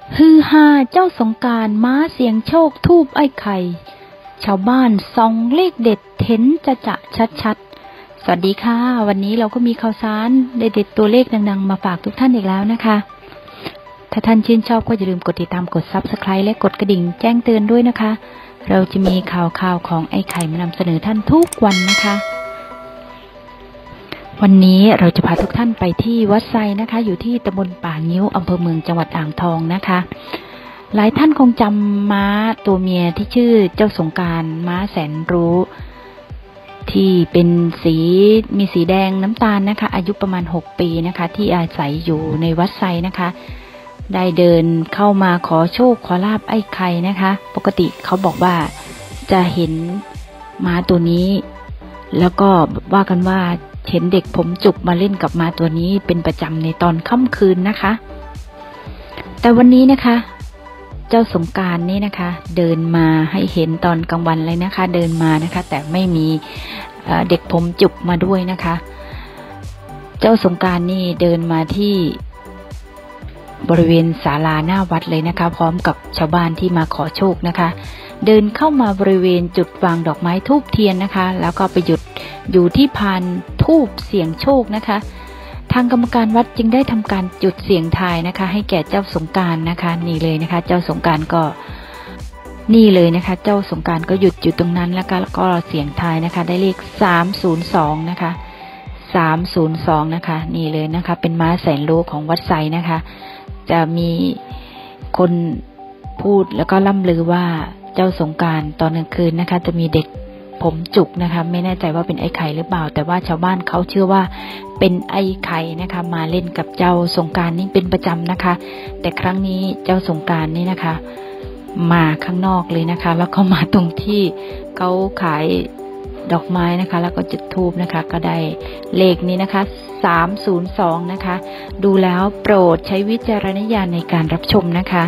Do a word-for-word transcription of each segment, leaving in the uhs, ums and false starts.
ฮือฮาเจ้าสงกรานต์ม้าเสียงโชคทูบไอ้ไข่ชาวบ้านส่องเลขเด็ดเห็นจะจะชัดๆสวัสดีค่ะวันนี้เราก็มีข่าวสารเด็ดๆตัวเลขดังๆมาฝากทุกท่านอีกแล้วนะคะถ้าท่านชื่นชอบก็อย่าลืมกดติดตามกด ซับสไครบ์ และกดกระดิ่งแจ้งเตือนด้วยนะคะเราจะมีข่าวข่าวของไอ้ไข่มานำเสนอท่านทุกวันนะคะวันนี้เราจะพาทุกท่านไปที่วัดไซนะคะอยู่ที่ตำบลป่างิ้วอำเภอเมืองจังหวัดอ่างทองนะคะหลายท่านคงจำม้าตัวเมียที่ชื่อเจ้าสงกรานต์ม้าแสนรู้ที่เป็นสีมีสีแดงน้ำตาลนะคะอายุประมาณหกปีนะคะที่อาศัยอยู่ในวัดไซนะคะได้เดินเข้ามาขอโชคขอลาบไอ้ไข่นะคะปกติเขาบอกว่าจะเห็นม้าตัวนี้แล้วก็ว่ากันว่าเห็นเด็กผมจุกมาเล่นกับม้าตัวนี้เป็นประจำในตอนค่ำคืนนะคะแต่วันนี้นะคะเจ้าสงกรานต์นี่นะคะเดินมาให้เห็นตอนกลางวันเลยนะคะเดินมานะคะแต่ไม่มีเด็กผมจุกมาด้วยนะคะเจ้าสงกรานต์นี่เดินมาที่บริเวณศาลาหน้าวัดเลยนะคะพร้อมกับชาวบ้านที่มาขอโชคนะคะเดินเข้ามาบริเวณจุดวางดอกไม้ธูปเทียนนะคะแล้วก็ไปหยุดอยู่ที่พานธูปเสี่ยงโชคนะคะทางกรรมการวัดจึงได้ทำการจุดเสี่ยงทายนะคะให้แก่เจ้าสงกรานต์นะคะนี่เลยนะคะเจ้าสงกรานต์ก็นี่เลยนะคะเจ้าสงกรานต์ก็หยุดอยู่ตรงนั้นแล้วก็แล้วก็เสี่ยงทายนะคะได้เลขสามศูนย์สองนะคะสามศูนย์สองนะคะนี่เลยนะคะเป็นม้าแสนรู้ของวัดไซนะคะจะมีคนพูดแล้วก็ล่ำลือว่าเจ้าสงกรานต์ตอนกลางคืนนะคะจะมีเด็กผมจุกนะคะไม่แน่ใจว่าเป็นไอ้ไข่หรือเปล่าแต่ว่าชาวบ้านเขาเชื่อว่าเป็นไอ้ไข่นะคะมาเล่นกับเจ้าสงกรานต์นี่เป็นประจำนะคะแต่ครั้งนี้เจ้าสงกรานต์นี่นะคะมาข้างนอกเลยนะคะแล้วก็มาตรงที่เขาขายดอกไม้นะคะแล้วก็จุดธูปนะคะก็ได้เลขนี้นะคะสามศูนย์สองนะคะดูแล้วโปรดใช้วิจารณญาณในการรับชมนะคะ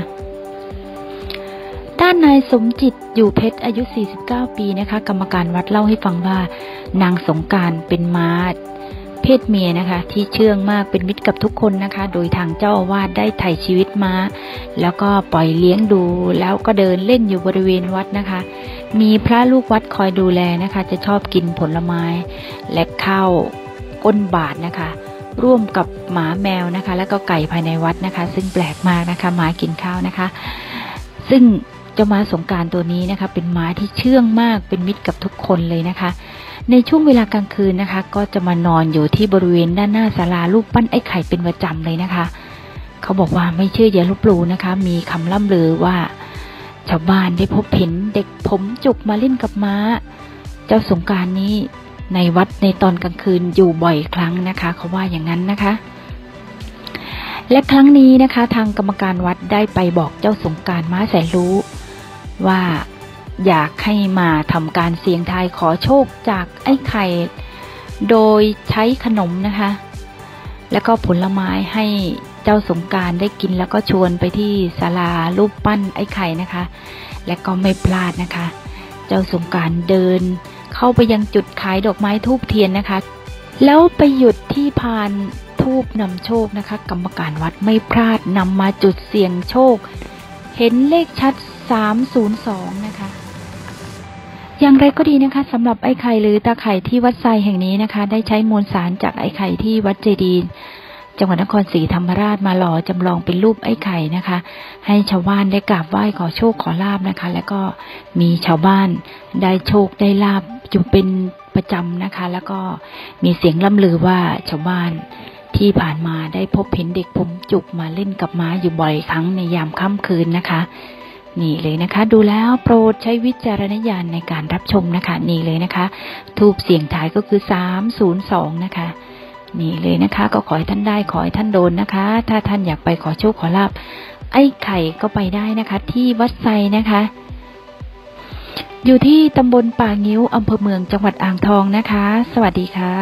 ด้านนายสมจิตอยู่เพชรอายุสี่สิบเก้าปีนะคะกรรมการวัดเล่าให้ฟังว่านางสงกรานต์เป็นม้าเพศเมียนะคะที่เชื่องมากเป็นมิตรกับทุกคนนะคะโดยทางเจ้าอาวาสได้ไถ่ชีวิตม้าแล้วก็ปล่อยเลี้ยงดูแล้วก็เดินเล่นอยู่บริเวณวัดนะคะมีพระลูกวัดคอยดูแลนะคะจะชอบกินผลไม้และข้าวก้นบาทนะคะร่วมกับหมาแมวนะคะแล้วก็ไก่ภายในวัดนะคะซึ่งแปลกมากนะคะหมากินข้าวนะคะซึ่งเจ้าม้าสงกรานต์ตัวนี้นะคะเป็นม้าที่เชื่องมากเป็นมิตรกับทุกคนเลยนะคะในช่วงเวลากลางคืนนะคะก็จะมานอนอยู่ที่บริเวณด้านหน้าศาลารูปปั้นไอ้ไข่เป็นประจำเลยนะคะเขาบอกว่าไม่เชื่ออย่าลบหลู่นะคะมีคำล่ำลือว่าชาวบ้านได้พบเห็นเด็กผมจุกมาเล่นกับม้าเจ้าสงกรานต์นี้ในวัดในตอนกลางคืนอยู่บ่อยครั้งนะคะเขาว่าอย่างนั้นนะคะและครั้งนี้นะคะทางกรรมการวัดได้ไปบอกเจ้าสงกรานต์ม้าแสนรู้ว่าอยากให้มาทำการเสี่ยงทายขอโชคจากไอ้ไข่โดยใช้ขนมนะคะแล้วก็ผลไม้ให้เจ้าสงกรานต์ได้กินแล้วก็ชวนไปที่ศาลารูปปั้นไอ้ไข่นะคะและก็ไม่พลาดนะคะเจ้าสงกรานต์เดินเข้าไปยังจุดขายดอกไม้ธูปเทียนนะคะแล้วไปหยุดที่พานธูปนำโชคนะคะกรรมการวัดไม่พลาดนำมาจุดเสี่ยงโชคเห็นเลขชัดสามศูนย์สองนะคะอย่างไรก็ดีนะคะสำหรับไอ้ไข่หรือตาไข่ที่วัดไซแห่งนี้นะคะได้ใช้มวลสารจากไอ้ไข่ที่วัดเจดีย์จังหวัดนครศรีธรรมราชมาหล่อจำลองเป็นรูปไอ้ไข่นะคะให้ชาวบ้านได้กราบไหว้ขอโชคขอลาภนะคะแล้วก็มีชาวบ้านได้โชคได้ลาภอยู่เป็นประจำนะคะแล้วก็มีเสียงล่ำลือว่าชาวบ้านที่ผ่านมาได้พบเห็นเด็กผมจุกมาเล่นกับม้าอยู่บ่อยครั้งในยามค่ำคืนนะคะนี่เลยนะคะดูแล้วโปรดใช้วิจารณญาณในการรับชมนะคะนี่เลยนะคะทูปเสียงทายก็คือสามศูนย์สองนะคะนี่เลยนะคะก็ขอให้ท่านได้ขอให้ท่านโดนนะคะถ้าท่านอยากไปขอโชคขอลาภไอ้ไข่ก็ไปได้นะคะที่วัดไซนะคะอยู่ที่ตำบลป่างิ้วอำเภอเมืองจังหวัดอ่างทองนะคะสวัสดีค่ะ